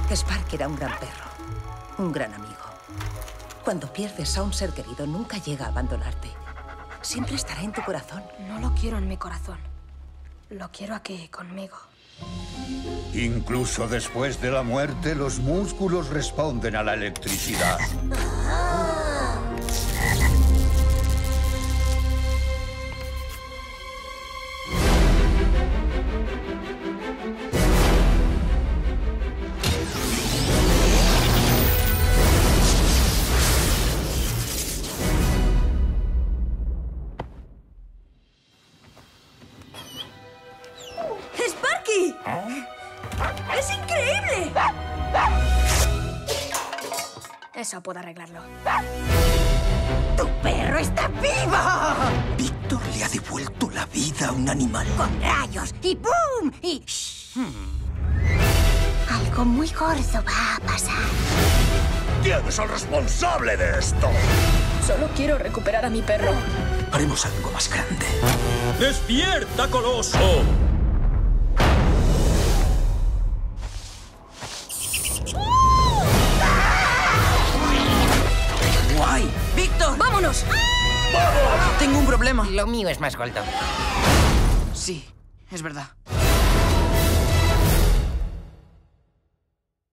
Spark era un gran perro, un gran amigo. Cuando pierdes a un ser querido, nunca llega a abandonarte. Siempre estará en tu corazón. No lo quiero en mi corazón. Lo quiero aquí, conmigo. Incluso después de la muerte, los músculos responden a la electricidad. ¡Sparky! ¡Es increíble! Eso puedo arreglarlo. ¡Tu perro está vivo! Víctor le ha devuelto la vida a un animal. Con rayos y ¡boom! Y... Algo muy gordo va a pasar. ¿Quién es el responsable de esto? Solo quiero recuperar a mi perro. Haremos algo más grande. ¡Despierta, Coloso! ¡Guay! ¡Víctor! ¡Vámonos! Tengo un problema. Lo mío es más gordo. Sí, es verdad.